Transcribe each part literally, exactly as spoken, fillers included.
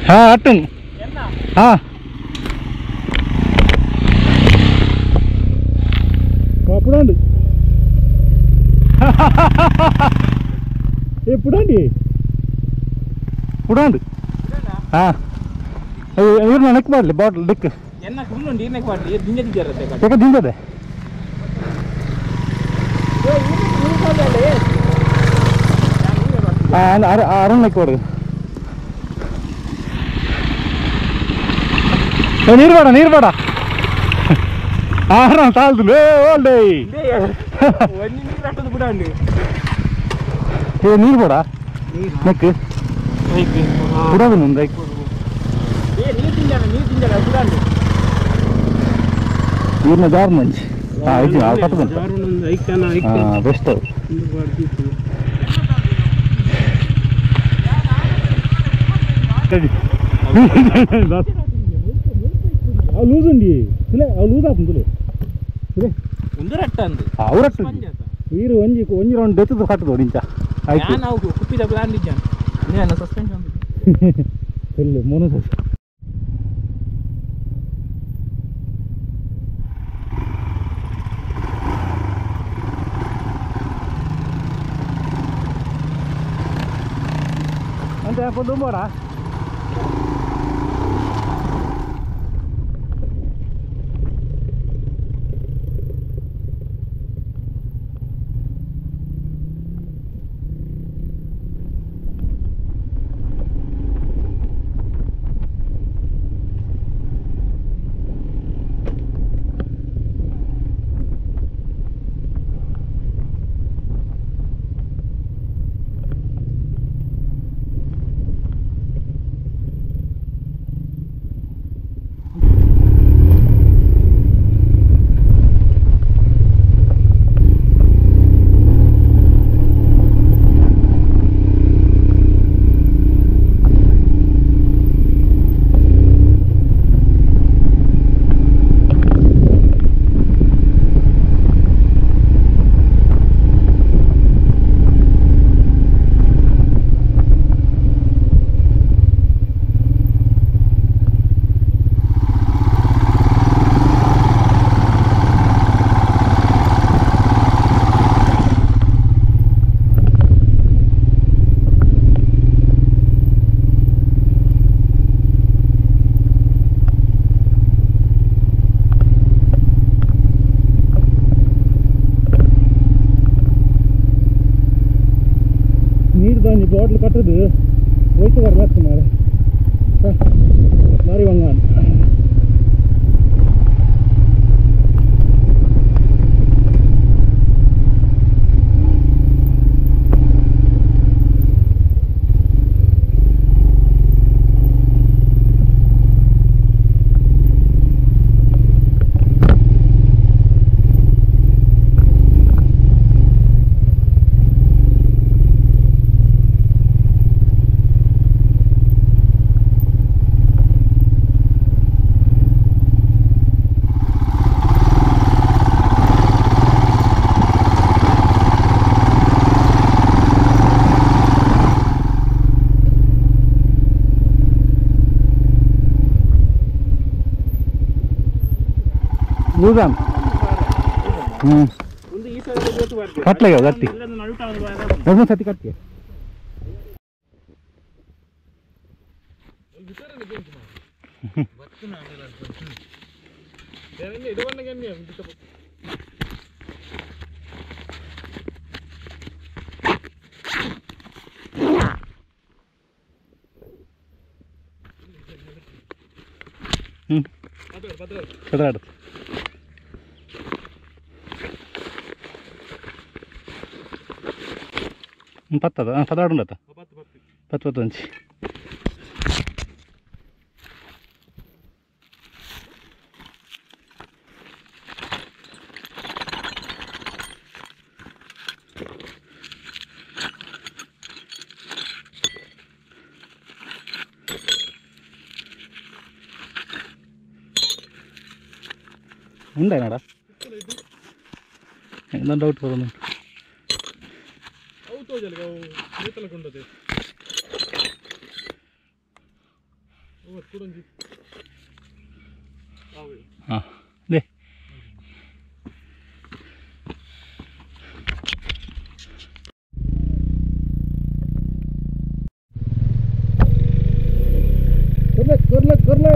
ಹಾಂ ಅಟ್ಟು ಹಾಂ పుడండి ఏ పుడండి పుడండి ಇವ್ರು ನೆಕ್ ಮಾಡಲಿ ಬಾಟ್ಲ್ ಡಿಕ್ ಯಾಕೆ ದಿಂಗದೆ ಅರುಣ್ ನೆಕ್ ಕೊಡು ನೀರು ಬೇಡ ನೀರು ಬೇಡ ಆರ ತಾಳ್ದು ಓಲ್ಡೇ ಏ ನೀರು ಬೇಡ ನೆಕ್ ಬಿಡೋದು ನಂದು ನೀರಿನ ಜಾರು ಮಂಚಿ ಬೆಸ್ಟ್ ಅದು ಲೂಸ್ ಉಂಡಿ ಲೂಸ್ ಆತಂದು ಅವರಟ್ಟು ನೀರು ಒಂಜಿ ಒಂಜಿ ರೌಂಡ್ ಬೆತ್ತದು ಕಟ್ಟದು ನಿಂಚ ಆಯ್ತು ಕುಪ್ಪಿದ ಪ್ಲಾನ್ ಸಸ್ಪೆನ್ಷನ್ ಫುಲ್ ಮೋನೋ ಅಂತ ಯಾಕೆ ಬೋಡ ಬಾಟ್ಲ್ ಕಟ್ಟದು ಹೋಯ್ತು ಬರ್ಲಾಗ್ತು ಮಾರೆ ಮಾರಿ ಬಂಗಾನ ಲೂಸಾನ್ ಹ್ಞೂ ಕಟ್ಲಾಗ ಗಟ್ಟಿ ಒಂದೊಂದು ಸತಿ ಕಟ್ಟಿ ಹ್ಞೂ ಕದರಾಡು పత్తదా పదహారు ఉండతా పత్తి పత్తి నుంచి ఉండేనాడా ఏందో డౌట్ పోతుంది ಹಾಂ ದೇ करले करले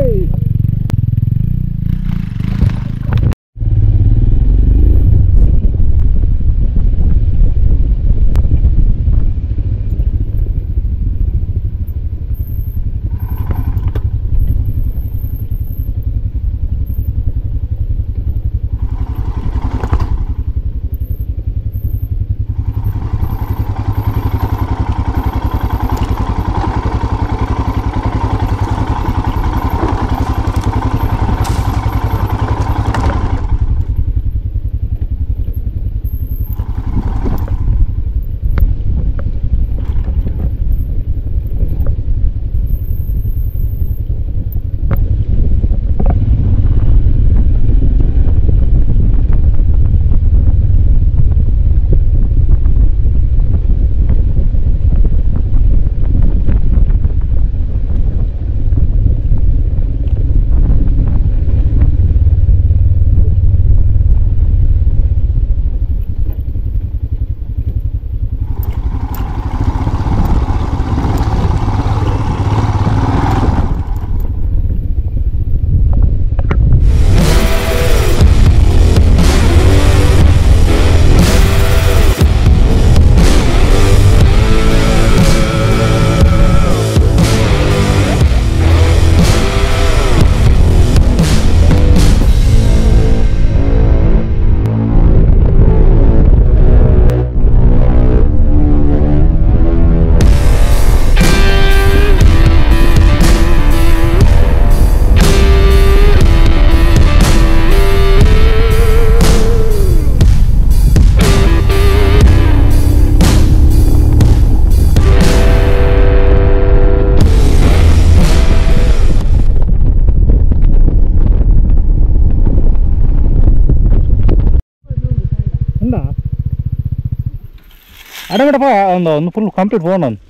ಅಡಗಡಪ್ಪ ಒಂದು ಒಂದು ಫುಲ್ ಕಂಪ್ಲೀಟ್ ಫೋನ್ ಒಂದು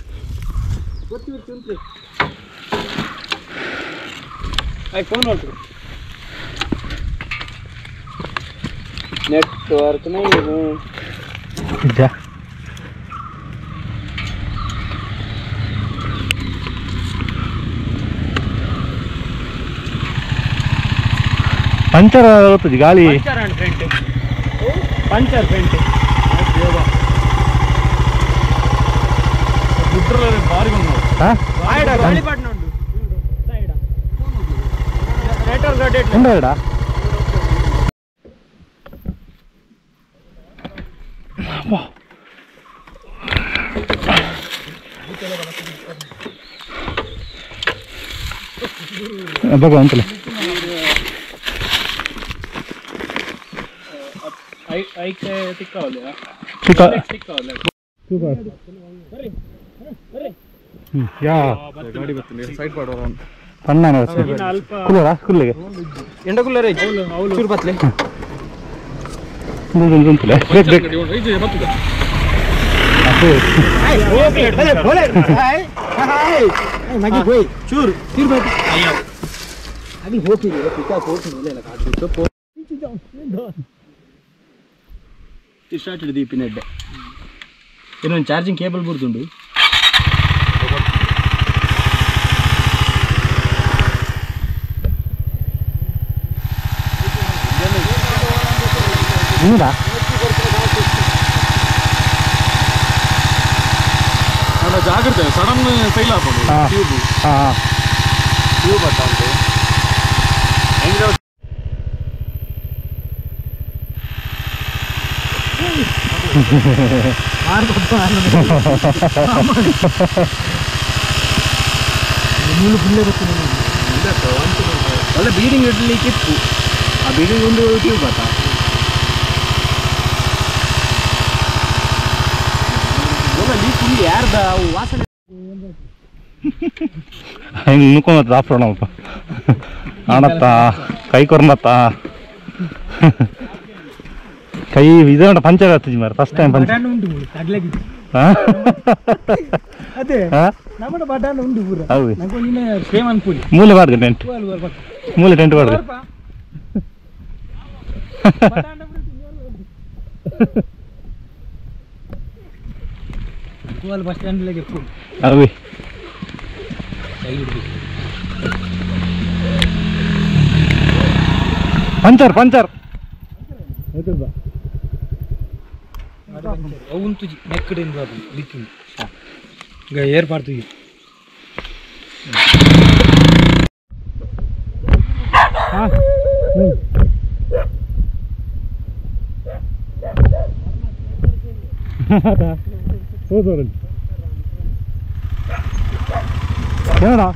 ಫೋನ್ ಮಾಡ್ತೀವಿ ನೆಟ್ವರ್ಕ್ ನಿಜ ಪಂಚರ್ ಆಗುತ್ತದೆ ಗಾಳಿ ಪಂಚರ್ ಪೆಂಟ್ ಭಗವಂತಲೆ ಎಂಡ ಕುಲ್ಲರ್ ಚೂರು ಬತ್ಲೆ ಚೂರು అది ಹೋಗಿ ಪಿಕಾ ಹೋಗ್ತೀನಿ ಇಲ್ಲ ಕಾದು ಪೋ ಸ್ಟಾರ್ಟ್ ಹಿಡಿದು ಪಿನೆಡ್ ಇನ್ನೊಂದು ಚಾರ್ಜಿಂಗ್ ಕೇಬಲ್ ಬುರ್ದುಂಡು ಹೌದಾ ಜಾಗ್ರತೆ ಸಡನ್ ಫೈಲ್ ಆಗ್ಬೋದು ಟ್ಯೂಬ್ ಹಾಂ ಟ್ಯೂಬ್ ಅಂತ ಉಂಟು ಹೆಂಗೆ ಮೂಲು ಫುಲ್ಲೇ ಗೊತ್ತಿಲ್ಲ ಒಳ್ಳೆ ಬೀಡಿಂಗ್ ಇಡ್ಲಿಕ್ಕಿತ್ತು ಆ ಬೀಡಿಂಗ್ ಒಂದು ಟ್ಯೂಬ್ ಆತ ಲೀಕ್ ಯಾರ್ದ ವಾಸನೆ ಹೆಂಗೆ ನುಕೊಂಬತ್ತ ದಾಪ್ರೋಣಪ್ಪ ಆಣತ್ತ ಕೈ ಕೊರ್ನತ್ತ ಕೈ ಇದು ಪಂಚರ್ ಆಗ್ತದೆ ಮಾರ ಫಸ್ಟ್ ಟೈಮ್ ಪಂಚರ್ ಅದೇ ನಮ್ಮ ಬಟಾಣ ಉಂಟು ಪೂರ ನಂಗೊಂದಿನ ಸೇಮ್ ಅನ್ಕೊಳ್ಳಿ ಮೂಲೆ ಬಾರ್ದು ಟೆಂಟ್ ಮೂಲೆ ಟೆಂಟ್ ಬಾರ್ದು ಗೋಲ್ ಬಸ್ ಸ್ಟ್ಯಾಂಡ್ ಲೆಗೆ ಫುಲ್ ಅವಿ ಪಂಚರ್ ಪಂಚರ್ అవును తుజి నెక్కడేం రాదు లిక్కింది ఇంకా ఏర్పడుతుంది ಏನಾ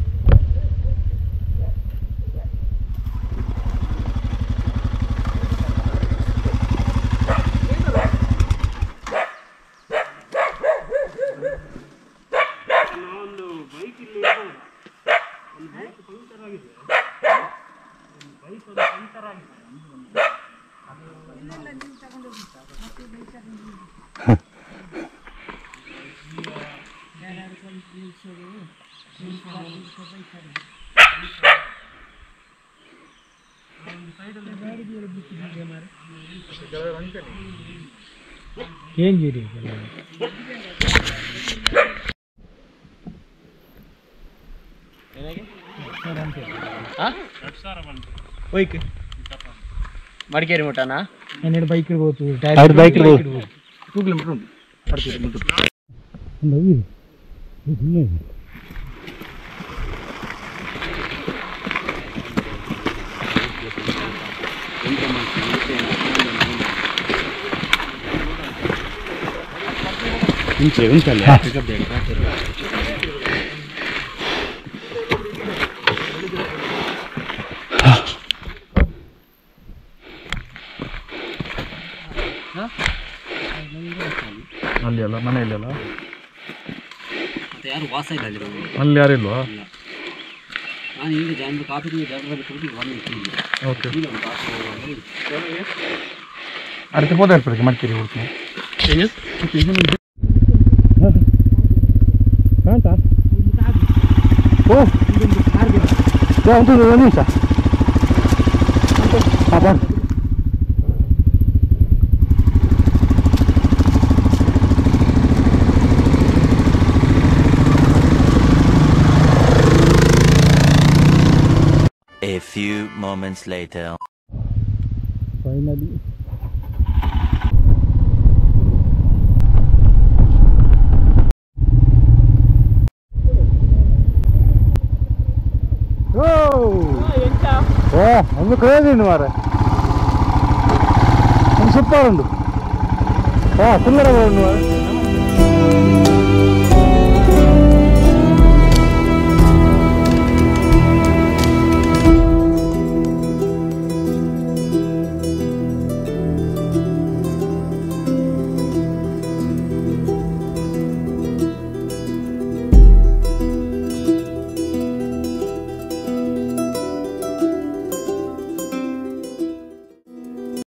ಏನ್ ಗಿರಿ ಮಡಿಕೇರಿ ಮುಟ್ಟನಾ ಎರಡು ಬೈಕ್ ಇರ್ಬೋದು ಎರಡು ಬೈಕ್ ಇರ್ಬೋದು ಟೂ ಕಿಲೋಮೀಟರ್ ಉಂಟು ಇಂಚೆ ಉಂಟಲ್ಲ ಅಲ್ಲಿ ಅಲ್ಲ ಮನೆಯಲ್ಲಿ ಅಲ್ಲ ಮತ್ತೆ ಯಾರು ವಾಸ ಇಲ್ಲ ಅಲ್ಲಿ ಯಾರಿಲ್ವಾ ನಾನು ಈಗ ಜಾನ ಕಾಫಿ ಜಾಗದಲ್ಲಿ ಕುಡಿದು ಬಂದಿದ್ದೀನಿ ಓಕೆ ಅದಕ್ಕೆ ಹೋದ ಇರ್ಬೇಕು ಮಡಿಕೇರಿ ಹುಡುಕಿ ಕಾಂತಾ ಓ ಒಂದು ಒಂದು ನಿಮಿಷ ಹಾಂ A few moments later. Finally. Oh! Oh, I'm crazy in mare. I'm super undu. Oh, full